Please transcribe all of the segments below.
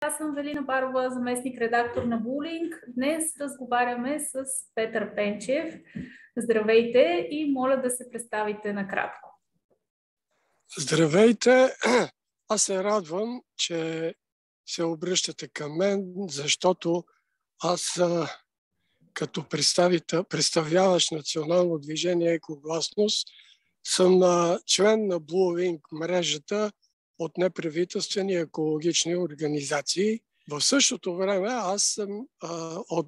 Аз съм Велина Барова, заместник-редактор на Булинг. Днес разговаряме с Петър Пенчев. Здравейте и моля да се представите накратко. Здравейте! Аз се радвам, че се обръщате към мен, защото аз като представляващ национално движение Екогласност съм член на Blue Wing мрежата от неправителствени екологични организации. В същото време аз съм от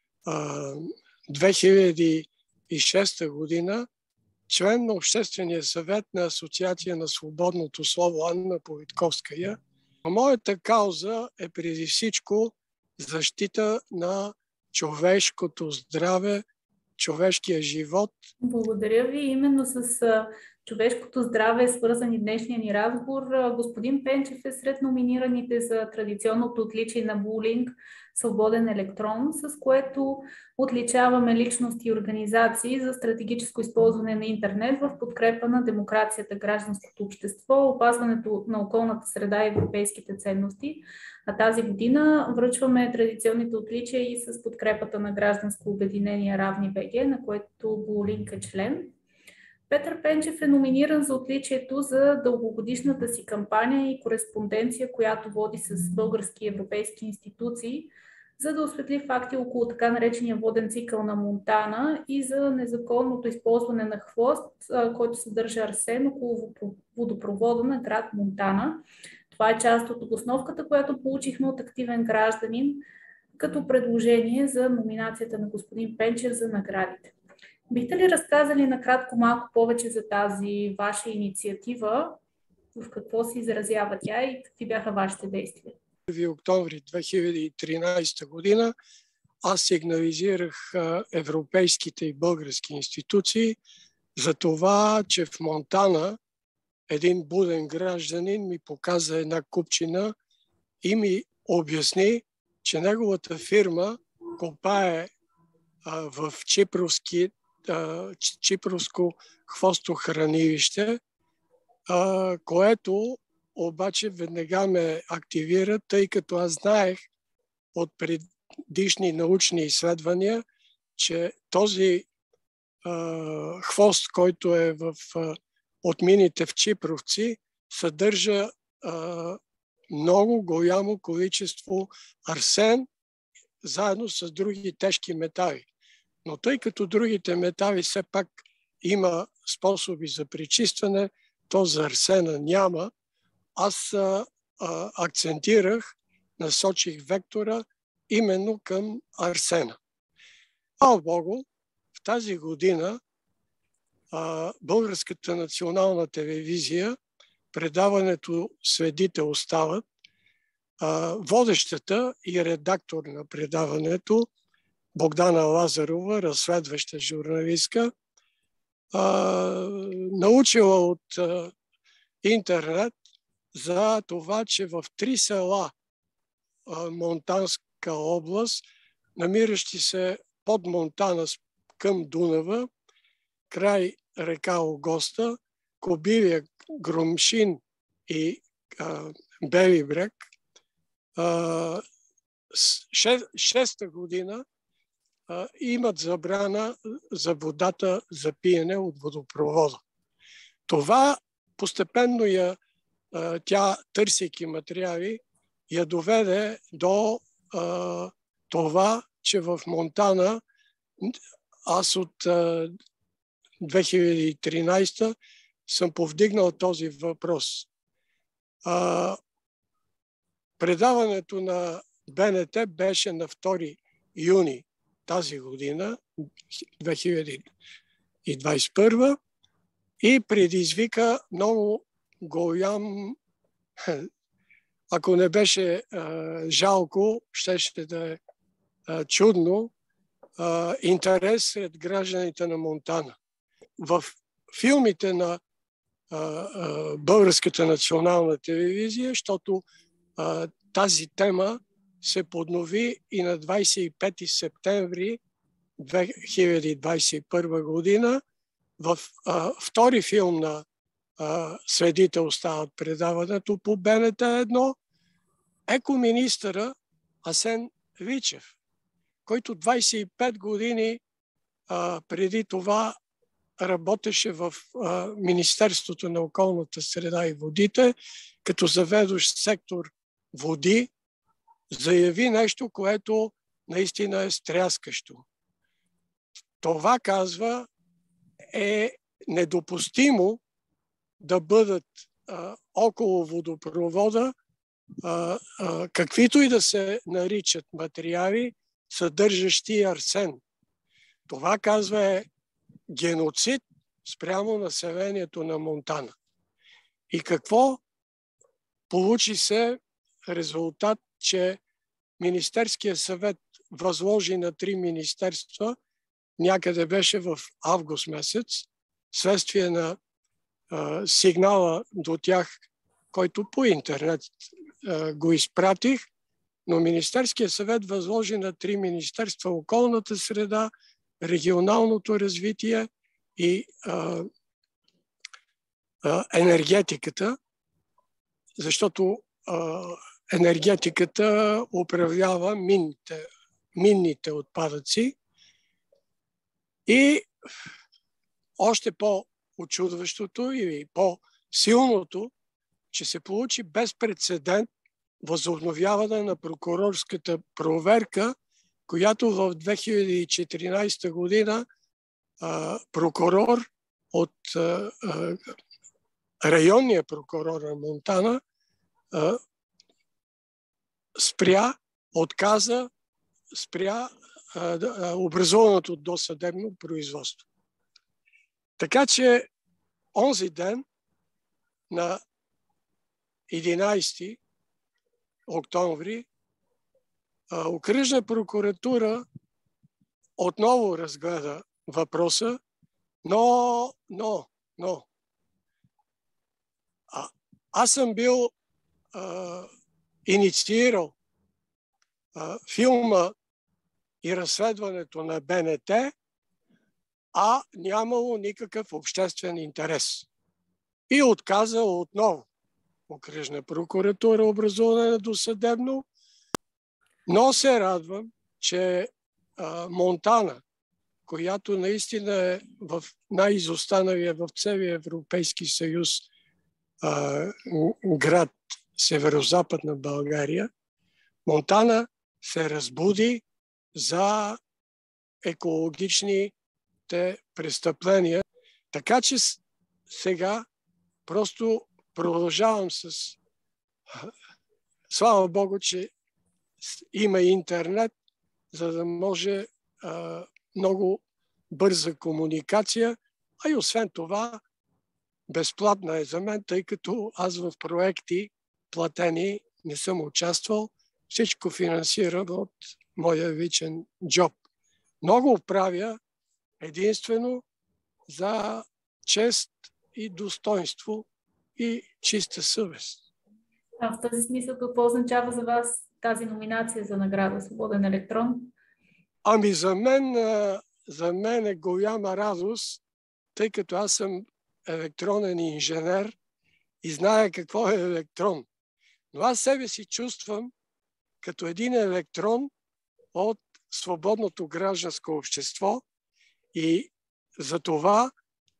2006 година член на Обществения съвет на Асоциация на свободното слово Анна Политковская. Моята кауза е преди всичко защита на човешкото здраве, човешкия живот. Благодаря ви. Именно с човешкото здраве е свързан и днешния ни разговор. Господин Пенчев е сред номинираните за традиционното отличие на Булинг Свободен електрон, с което отличаваме личности и организации за стратегическо използване на интернет в подкрепа на демокрацията, гражданското общество, опазването на околната среда и европейските ценности. А тази година връчваме традиционните отличия и с подкрепата на гражданско обединение Равни БГ, на което Булинг е член. Петър Пенчев е номиниран за отличието за дългогодишната си кампания и кореспонденция, която води с български и европейски институции, за да осветли факти около така наречения воден цикъл на Монтана и за незаконното използване на хвост, който съдържа арсен около водопровода на град Монтана. Това е част от обосновката, която получихме от активен гражданин като предложение за номинацията на господин Пенчев за наградите. Бихте ли разказали накратко малко повече за тази ваша инициатива? В какво се изразява тя и какви бяха вашите действия? В октомври 2013 година аз сигнализирах европейските и български институции за това, че в Монтана един буден гражданин ми показа една купчина и ми обясни, че неговата фирма копае в Чипровско хвостохранилище, което обаче веднага ме активира, тъй като аз знаех от предишни научни изследвания, че този хвост, който е от мините в Чипровци, съдържа много голямо количество арсен, заедно с други тежки метали. Но тъй като другите метали все пак има способи за пречистване, то за арсена няма, аз акцентирах, насочих вектора именно към арсена. Слава Богу, в тази година Българската национална телевизия, предаването "Следите остават", водещата и редактор на предаването Богдана Лазарова, разследваща журналистка, научила от интернет за това, че в 3 села Монтанска област, намиращи се под Монтана към Дунава, край река Огоста, Кобилия, Громшин и Бели брег, 6-та година имат забрана за водата за пиене от водопровода. Това постепенно тя, търсейки материали, я доведе до това, че в Монтана аз от 2013 съм повдигнал този въпрос. Предаването на БНТ беше на 2 юни тази година, 2021, и предизвика много голям, ако не беше жалко, щеше да е чудно, интерес сред гражданите на Монтана. В филмите на Българската национална телевизия, защото тази тема се поднови и на 25 септември 2021 година в втори филм на "Следите остават" предаването по БНТ 1, екоминистъра Асен Вичев, който 25 години преди това работеше в Министерството на околната среда и водите, като заведущ сектор води, заяви нещо, което наистина е стряскащо. Това, казва, е недопустимо да бъдат около водопровода каквито и да се наричат материали, съдържащи арсен. Това, казва, е геноцид спрямо населението на Монтана. И какво получи се резултат, че Министерския съвет възложи на 3 министерства, някъде беше в август месец, следствие на сигнала до тях, който по интернет го изпратих, но Министерския съвет възложи на 3 министерства околната среда, регионалното развитие и енергетиката, защото енергетиката управлява минните отпадъци. И още по-очудващото и по-силното, че се получи безпрецедент възобновяване на прокурорската проверка, която в 2014 година прокурор от районния прокурор на Монтана спря образуваното досъдебно производство. Така че онзи ден на 11 октомври окръжна прокуратура отново разгледа въпроса, но аз съм бил инициирал филма и разследването на БНТ, а нямало никакъв обществен интерес. И отказа отново окръжна прокуратура образуване на досъдебно, но се радвам, че Монтана, която наистина е в най-изостаналия в целия Европейски съюз град северо-западна България, Монтана се разбуди за екологичните престъпления. Така че сега просто продължавам с... Слава Богу, че има интернет, за да може много бърза комуникация, а и освен това безплатна е за мен, тъй като аз в проекти платени не съм участвал. Всичко финансирам от моя личен джоб. Много правя единствено за чест и достоинство и чиста съвест. А в този смисъл какво означава за вас тази номинация за награда Свободен електрон? Ами за мен е голяма радост, тъй като аз съм електронен инженер и зная какво е електрон. Но аз себе си чувствам като един електрон от свободното гражданско общество и за това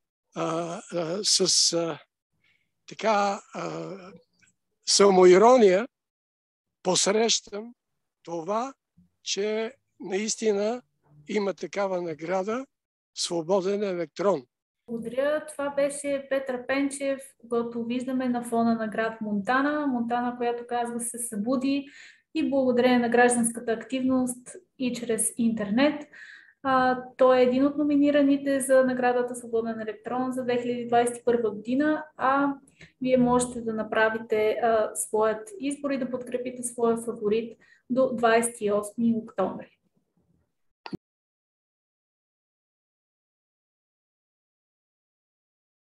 самоирония посрещам това, че наистина има такава награда Свободен електрон. Благодаря. Това беше Петър Пенчев, когато виждаме на фона на град Монтана. Монтана, която казва се събуди и благодарение на гражданската активност и чрез интернет. Той е един от номинираните за наградата Свободен електрон за 2021 година, а вие можете да направите своят избор и да подкрепите своя фаворит до 28 октомври.